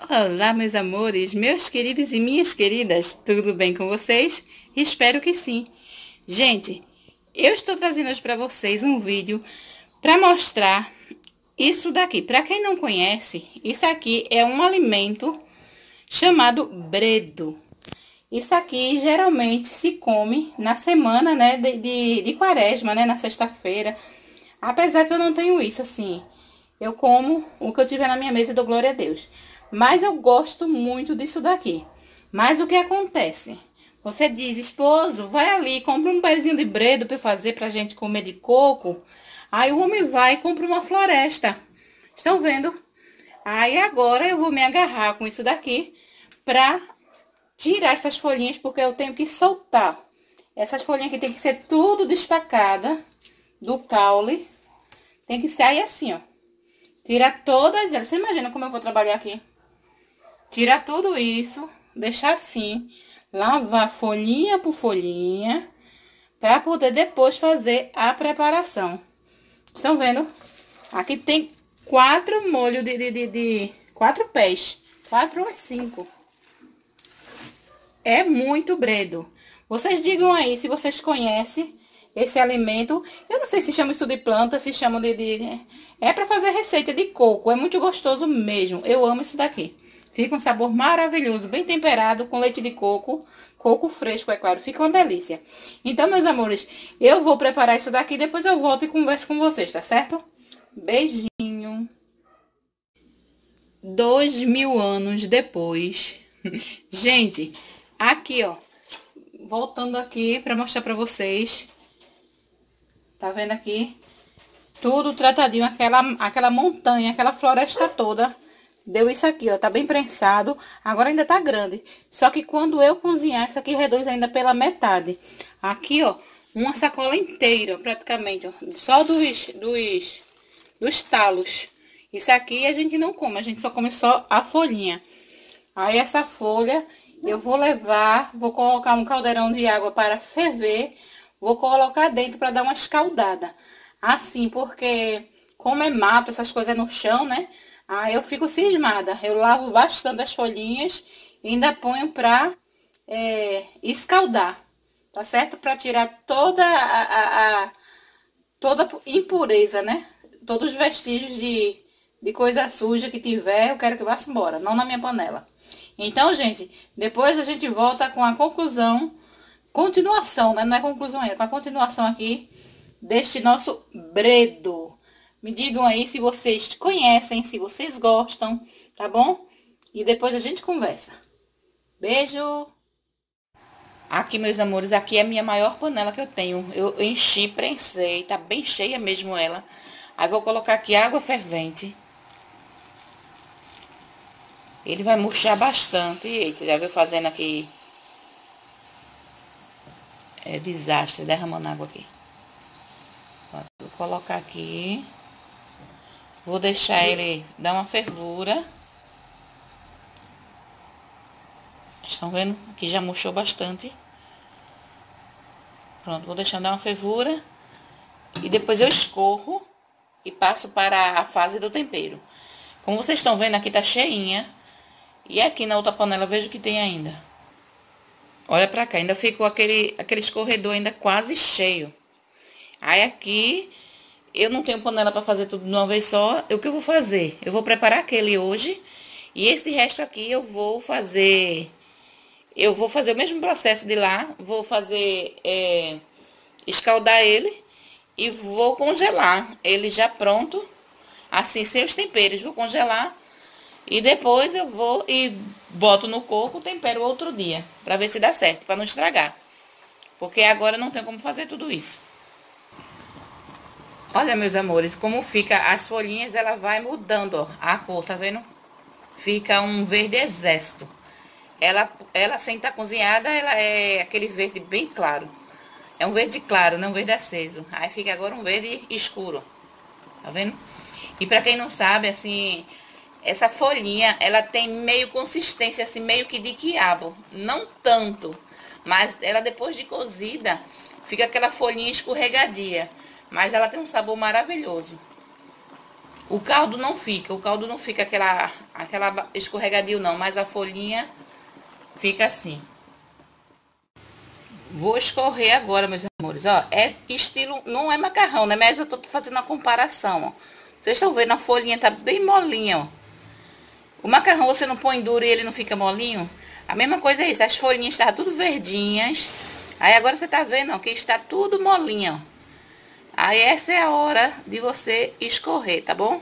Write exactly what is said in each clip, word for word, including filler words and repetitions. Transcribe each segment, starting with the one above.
Olá, meus amores, meus queridos e minhas queridas, tudo bem com vocês? Espero que sim. Gente, eu estou trazendo hoje para vocês um vídeo para mostrar isso daqui. Para quem não conhece, isso aqui é um alimento chamado bredo. Isso aqui geralmente se come na semana, né, de, de, de quaresma, né, na sexta-feira. Apesar que eu não tenho isso, assim, eu como o que eu tiver na minha mesa e dou glória a Deus. Mas eu gosto muito disso daqui. Mas o que acontece? Você diz, esposo, vai ali, compra um pezinho de bredo para fazer pra gente comer de coco. Aí o homem vai e compra uma floresta. Estão vendo? Aí agora eu vou me agarrar com isso daqui pra tirar essas folhinhas, porque eu tenho que soltar. Essas folhinhas aqui tem que ser tudo destacada do caule. Tem que sair assim, ó. Tira todas elas. Você imagina como eu vou trabalhar aqui? Tira tudo isso, deixar assim, lavar folhinha por folhinha, para poder depois fazer a preparação. Estão vendo? Aqui tem quatro molhos de, de, de, de quatro pés, quatro ou cinco. É muito bredo. Vocês digam aí se vocês conhecem esse alimento. Eu não sei se chama isso de planta, se chama de... de... É para fazer receita de coco. É muito gostoso mesmo. Eu amo isso daqui. Fica um sabor maravilhoso, bem temperado, com leite de coco. Coco fresco, é claro. Fica uma delícia. Então, meus amores, eu vou preparar isso daqui. Depois eu volto e converso com vocês, tá certo? Beijinho. Dois mil anos depois. Gente, aqui, ó. Voltando aqui para mostrar para vocês. Tá vendo aqui? Tudo tratadinho, aquela, aquela montanha, aquela floresta toda. Deu isso aqui, ó, tá bem prensado. Agora ainda tá grande. Só que quando eu cozinhar, isso aqui reduz ainda pela metade. Aqui, ó, uma sacola inteira, praticamente, ó. Só dos, dos, dos talos. Isso aqui a gente não come, a gente só come só a folhinha. Aí essa folha eu vou levar, vou colocar um caldeirão de água para ferver. Vou colocar dentro para dar uma escaldada. Assim, porque como é mato, essas coisas no chão, né? Aí eu fico cismada. Eu lavo bastante as folhinhas e ainda ponho pra é, escaldar. Tá certo? Pra tirar toda a, a, a toda impureza, né? Todos os vestígios de, de coisa suja que tiver, eu quero que vá embora. Não na minha panela. Então, gente, depois a gente volta com a conclusão. Continuação, né? Não é conclusão ainda, com a continuação aqui deste nosso bredo. Me digam aí se vocês conhecem, se vocês gostam, tá bom? E depois a gente conversa. Beijo! Aqui, meus amores, aqui é a minha maior panela que eu tenho. Eu enchi, prensei, tá bem cheia mesmo ela. Aí vou colocar aqui água fervente. Ele vai murchar bastante. Eita, já viu fazendo aqui... É desastre, derramando água aqui. Vou colocar aqui. Vou deixar ele dar uma fervura. Estão vendo? Aqui já murchou bastante. Pronto, vou deixar dar uma fervura. E depois eu escorro e passo para a fase do tempero. Como vocês estão vendo, aqui tá cheinha. E aqui na outra panela eu vejo que tem ainda. Olha pra cá, ainda ficou aquele, aquele escorredor ainda quase cheio. Aí aqui, eu não tenho panela pra fazer tudo de uma vez só. O que eu vou fazer? Eu vou preparar aquele hoje. E esse resto aqui eu vou fazer... Eu vou fazer o mesmo processo de lá. Vou fazer... É, escaldar ele. E vou congelar ele já pronto. Assim, sem os temperos. Vou congelar. E depois eu vou e boto no coco, tempero outro dia. Pra ver se dá certo, pra não estragar. Porque agora não tem como fazer tudo isso. Olha, meus amores, como fica as folhinhas, ela vai mudando, ó, a cor, tá vendo? Fica um verde exército. Ela, ela sem estar cozinhada, ela é aquele verde bem claro. É um verde claro, não um verde aceso. Aí fica agora um verde escuro. Tá vendo? E pra quem não sabe, assim... Essa folhinha, ela tem meio consistência, assim, meio que de quiabo. Não tanto, mas ela depois de cozida, fica aquela folhinha escorregadia. Mas ela tem um sabor maravilhoso. O caldo não fica, o caldo não fica aquela, aquela escorregadio não, mas a folhinha fica assim. Vou escorrer agora, meus amores, ó, é estilo, não é macarrão, né, mas eu tô fazendo a comparação, ó. Vocês estão vendo, a folhinha tá bem molinha, ó. O macarrão você não põe duro e ele não fica molinho? A mesma coisa é isso, as folhinhas estão tudo verdinhas. Aí agora você tá vendo, ó, que está tudo molinho, ó. Aí essa é a hora de você escorrer, tá bom?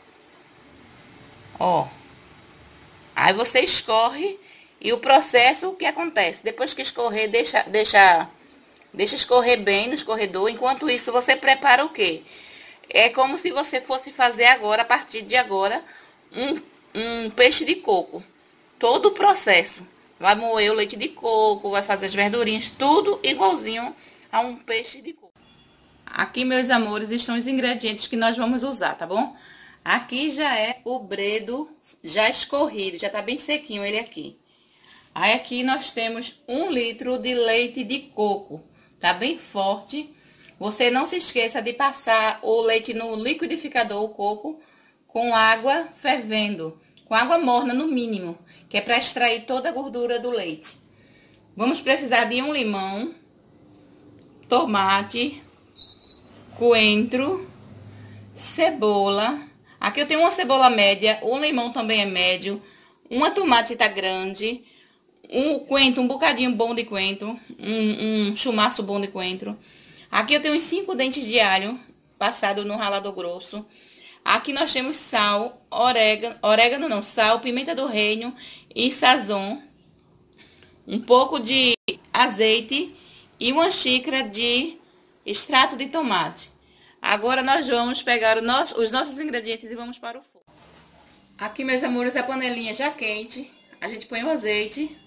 Ó. Aí você escorre e o processo, o que acontece? Depois que escorrer, deixa, deixa, deixa escorrer bem no escorredor. Enquanto isso, você prepara o quê? É como se você fosse fazer agora, a partir de agora, um, um peixe de coco. Todo o processo. Vai moer o leite de coco, vai fazer as verdurinhas, tudo igualzinho a um peixe de coco. Aqui, meus amores, estão os ingredientes que nós vamos usar, tá bom? Aqui já é o bredo já escorrido, já tá bem sequinho ele aqui. Aí aqui nós temos um litro de leite de coco, tá bem forte. Você não se esqueça de passar o leite no liquidificador, o coco, com água fervendo, com água morna no mínimo, que é para extrair toda a gordura do leite. Vamos precisar de um limão, tomate, coentro, cebola. Aqui eu tenho uma cebola média, um limão também é médio, uma tomate tá grande, um coentro, um bocadinho bom de coentro, um, um chumaço bom de coentro. Aqui eu tenho uns cinco dentes de alho passado no ralador grosso. Aqui nós temos sal, orégano, orégano não, sal, pimenta do reino e sazon. Um pouco de azeite e uma xícara de extrato de tomate. Agora nós vamos pegar o nosso, os nossos ingredientes e vamos para o fogo. Aqui, meus amores, a panelinha já quente. A gente põe o azeite.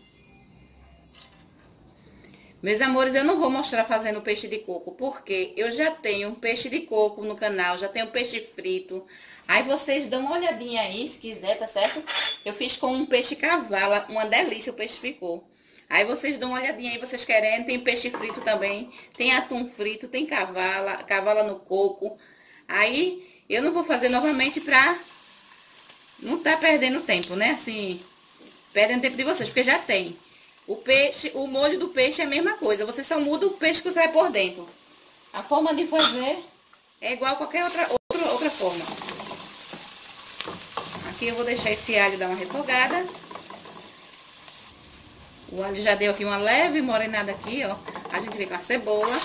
Meus amores, eu não vou mostrar fazendo peixe de coco, porque eu já tenho peixe de coco no canal, já tenho peixe frito. Aí vocês dão uma olhadinha aí, se quiser, tá certo? Eu fiz com um peixe cavala, uma delícia o peixe ficou. Aí vocês dão uma olhadinha aí, vocês querem, tem peixe frito também, tem atum frito, tem cavala, cavala no coco. Aí eu não vou fazer novamente pra não tá perdendo tempo, né? Assim, perdendo tempo de vocês, porque já tem. O peixe, o molho do peixe é a mesma coisa, você só muda o peixe que você vai por dentro. A forma de fazer é igual a qualquer outra, outra, outra forma. Aqui eu vou deixar esse alho dar uma refogada. O alho já deu aqui uma leve morenada aqui, ó. A gente vem com a cebola.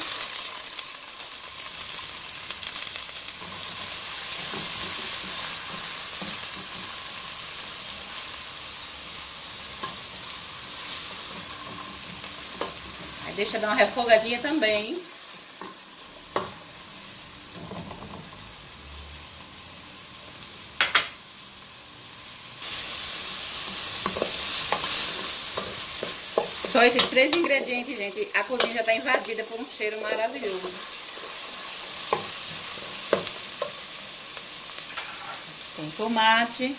Aí deixa dar uma refogadinha também. Só esses três ingredientes, gente, a cozinha já está invadida por um cheiro maravilhoso. Tem tomate.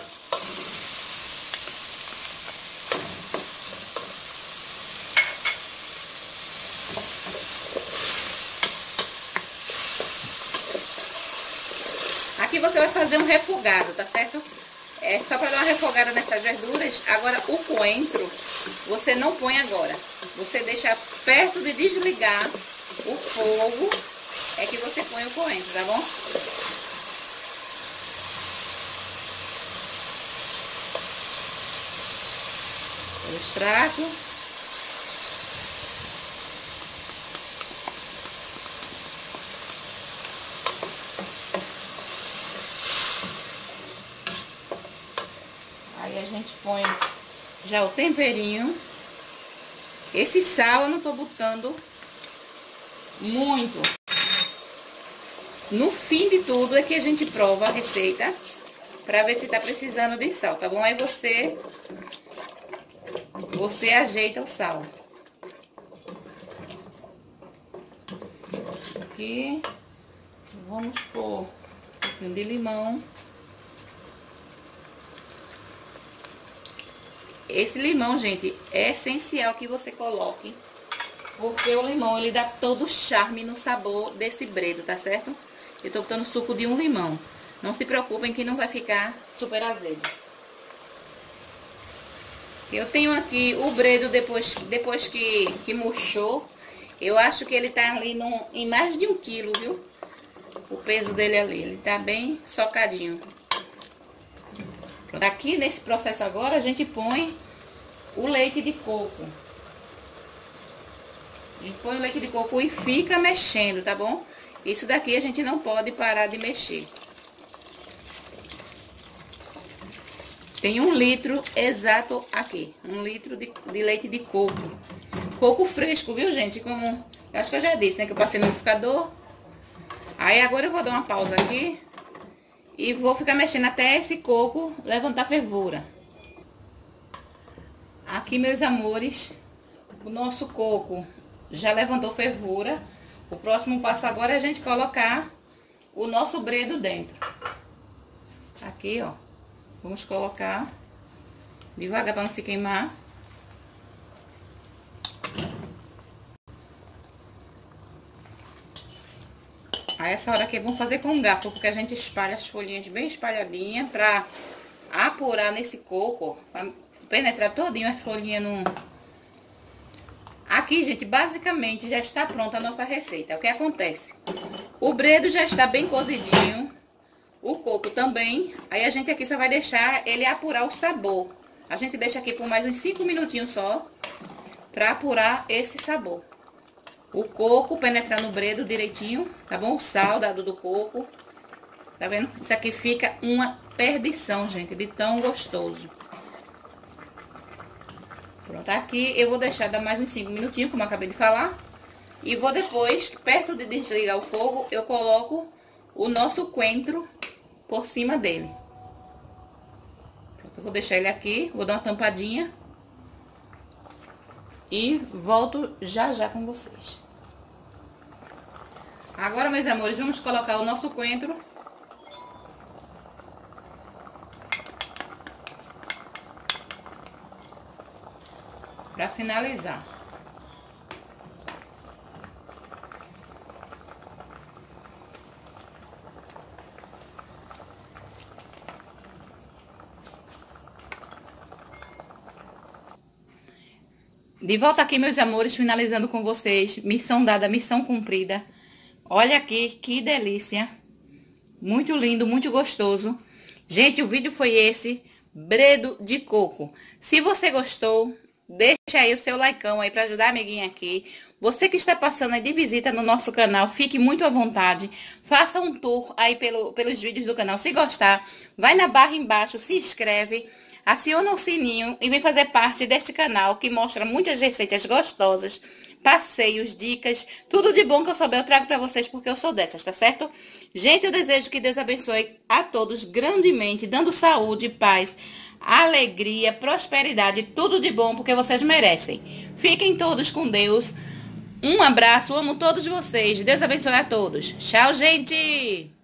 Aqui você vai fazer um refogado, tá certo? É só para dar uma refogada nessas verduras. Agora, o coentro, você não põe agora. Você deixa perto de desligar o fogo, é que você põe o coentro, tá bom? O extrato. Aí a gente põe já o temperinho. Esse sal eu não tô botando muito. No fim de tudo é que a gente prova a receita pra ver se tá precisando de sal, tá bom? Aí você, você ajeita o sal. Aqui, vamos pôr um pouquinho de limão. Esse limão, gente, é essencial que você coloque, porque o limão, ele dá todo o charme no sabor desse bredo, tá certo? Eu tô botando suco de um limão. Não se preocupem que não vai ficar super azedo. Eu tenho aqui o bredo depois, depois que, que murchou. Eu acho que ele tá ali no, em mais de um quilo, viu? O peso dele ali, ele tá bem socadinho. Aqui nesse processo agora a gente põe o leite de coco. A gente põe o leite de coco e fica mexendo, tá bom? Isso daqui a gente não pode parar de mexer. Tem um litro exato aqui, um litro de, de leite de coco. Coco fresco, viu, gente? Como eu acho que eu já disse, né? Que eu passei no liquidificador. Aí agora eu vou dar uma pausa aqui e vou ficar mexendo até esse coco levantar fervura. Aqui, meus amores, o nosso coco já levantou fervura. O próximo passo agora é a gente colocar o nosso bredo dentro. Aqui, ó. Vamos colocar devagar para não se queimar. Aí essa hora aqui é bom fazer com um garfo, porque a gente espalha as folhinhas bem espalhadinhas para apurar nesse coco, para penetrar todinho as folhinhas no... Aqui, gente, basicamente já está pronta a nossa receita. O que acontece? O bredo já está bem cozidinho. O coco também. Aí a gente aqui só vai deixar ele apurar o sabor. A gente deixa aqui por mais uns cinco minutinhos só, pra apurar esse sabor. O coco penetrar no bredo direitinho, tá bom? O sal dado do coco. Tá vendo? Isso aqui fica uma perdição, gente, de tão gostoso. Pronto, aqui eu vou deixar dar mais uns cinco minutinhos, como eu acabei de falar. E vou depois, perto de desligar o fogo, eu coloco o nosso coentro por cima dele. Pronto, eu vou deixar ele aqui, vou dar uma tampadinha e volto já já com vocês. Agora, meus amores, vamos colocar o nosso coentro. Para finalizar. De volta aqui, meus amores, finalizando com vocês. Missão dada, missão cumprida. Olha aqui, que delícia. Muito lindo, muito gostoso. Gente, o vídeo foi esse, bredo de coco. Se você gostou, deixa aí o seu likeão aí para ajudar a amiguinha aqui. Você que está passando aí de visita no nosso canal, fique muito à vontade. Faça um tour aí pelo, pelos vídeos do canal. Se gostar, vai na barra embaixo, se inscreve. Aciona o sininho e vem fazer parte deste canal que mostra muitas receitas gostosas, passeios, dicas, tudo de bom que eu souber eu trago pra vocês porque eu sou dessas, tá certo? Gente, eu desejo que Deus abençoe a todos grandemente, dando saúde, paz, alegria, prosperidade, tudo de bom porque vocês merecem. Fiquem todos com Deus. Um abraço, amo todos vocês. Deus abençoe a todos. Tchau, gente!